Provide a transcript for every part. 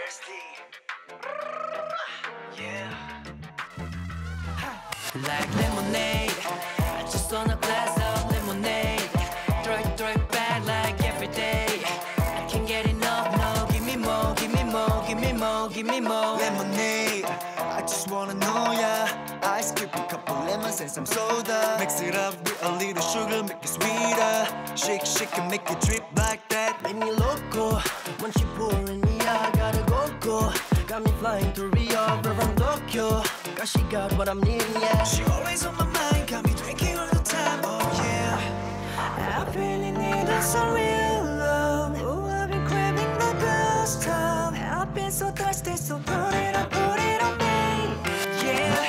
Like lemonade, I just want a glass of lemonade. Throw it back like every day. I can't get enough, no. Give me more, give me more, give me more, give me more. Lemonade, I just wanna know ya. Ice cube, a couple lemons and some soda. Mix it up with a little sugar, make it sweeter. Shake, shake and make it drip like that. Make me loco, when she pouring me, I gotta go. Got me flying to Rio, we're from Tokyo. Cause she got what I'm needing, yeah. She always on my mind, got me drinking all the time, oh yeah. I really need some real love. Oh, I've been craving the good stuff. I've been so thirsty, so put it on me. Yeah,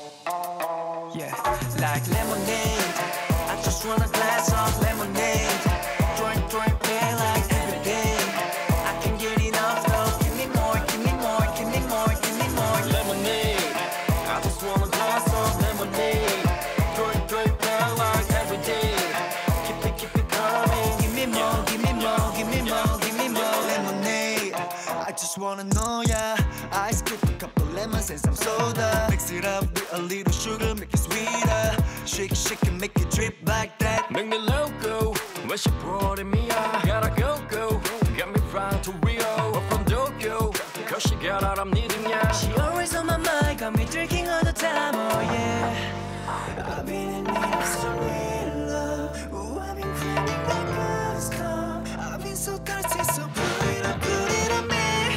like lemonade. I just want a glass of lemonade. Throw it back like every day. I can't get enough, no. Give me more, give me more, give me more, give me more. Lemonade, I just want a glass of lemonade. Throw it back like every day. Keep it coming. Give me more, give me more, give me more, give me more. Lemonade, I just wanna know ya. Ice cube, a couple lemons and some soda. Mix it up with a little sugar, make it sweeter. Shake, shake and make it drip like that. Make me loco, when she brought me out. Gotta go. Got me flying to Rio, up from Tokyo. Cause she got what I'm needing, yeah. She always on my mind, got me drinking all the time, oh yeah. I've been in need of some real love. Ooh, I've been craving that good stuff. I've been so thirsty, so put it on me.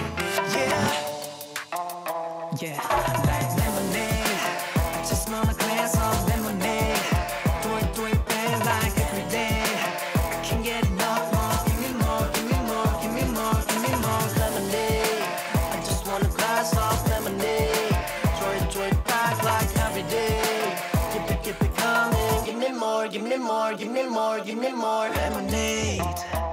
Yeah, like lemonade. I just want a glass of lemonade. Throw it back like every day. I can't get enough, more. Give me more, give me more, give me more, give me more. Lemonade, I just want a glass of lemonade. Throw it back like every day. Keep it coming. Give me more, give me more, give me more, give me more. Lemonade.